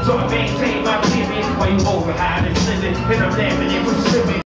So I maintain my pivot while you over high and slimming, and I'm laughing, it was slimming.